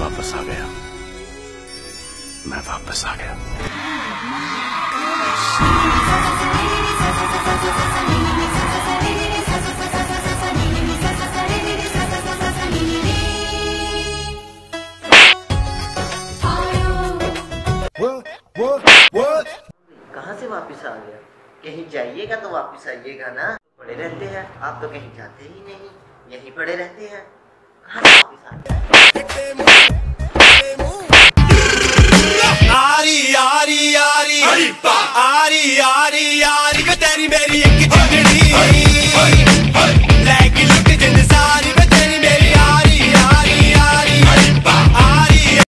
वापस आ गया, मैं वापस आ गया। कहाँ से वापस आ गया? कहीं जाइएगा तो वापस आइएगा ना। पड़े रहते हैं आप, तो कहीं जाते ही नहीं, यहीं पड़े रहते हैं। कहाँ से वापस आ गया? आरी आरी आरी आरी आरी आरी आरी तेरी मेरी एक चिड़नी।